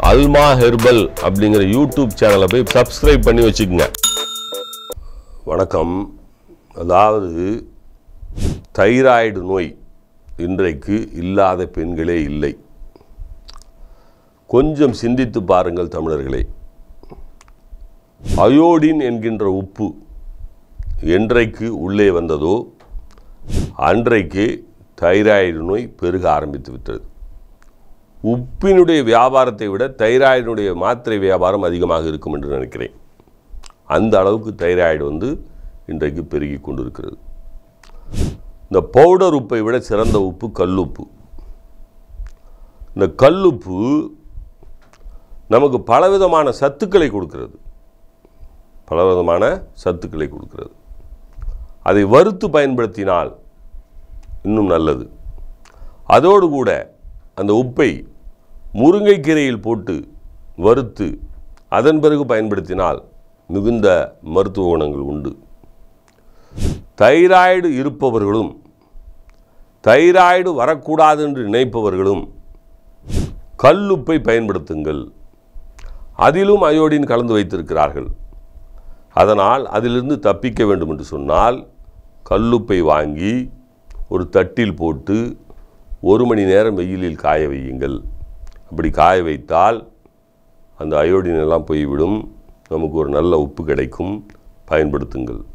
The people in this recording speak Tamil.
அல்மா ஹெர்பல் அப்படிங்கிற யூடியூப் சேனலை போய் சப்ஸ்கிரைப் பண்ணி வச்சுக்கோங்க. வணக்கம். அதாவது தைராய்டு நோய் இன்றைக்கு இல்லாத பெண்களே இல்லை. கொஞ்சம் சிந்தித்து பாருங்கள் தமிழர்களே. அயோடின் என்கின்ற உப்பு என்றைக்கு உள்ளே வந்ததோ அன்றைக்கு தைராய்டு நோய் பெருக ஆரம்பித்து விட்டது. உப்பினுடைய வியாபாரத்தை விட தைராய்டினுடைய மாத்திரை வியாபாரம் அதிகமாக இருக்கும் என்று நினைக்கிறேன். அந்த அளவுக்கு தைராய்டு இன்றைக்கு பெருகி கொண்டிருக்கிறது. இந்த பவுடர் உப்பை விட சிறந்த உப்பு கல்லுப்பு. இந்த கல்லுப்பு நமக்கு பலவிதமான சத்துக்களை கொடுக்கிறது. அதை வறுத்து பயன்படுத்தினால் இன்னும் நல்லது. அதோடு கூட அந்த உப்பை முருங்கைக்கீரையில் போட்டு வறுத்து அதன் பிறகு பயன்படுத்தினால் மிகுந்த மருத்துவ குணங்கள் உண்டு. தைராய்டு இருப்பவர்களும் தைராய்டு வரக்கூடாது என்று நினைப்பவர்களும் கல்லுப்பை பயன்படுத்துங்கள். அதிலும் அயோடின் கலந்து வைத்திருக்கிறார்கள். அதனால் அதிலிருந்து தப்பிக்க வேண்டும் என்று சொன்னால் கல்லுப்பை வாங்கி ஒரு தட்டில் போட்டு 1 மணி நேரம் வெயிலில் காய வையுங்கள். அப்படி காய வைத்தால் அந்த அயோடின் எல்லாம் போய்விடும். நமக்கு ஒரு நல்ல உப்பு கிடைக்கும். பயன்படுத்துங்கள்.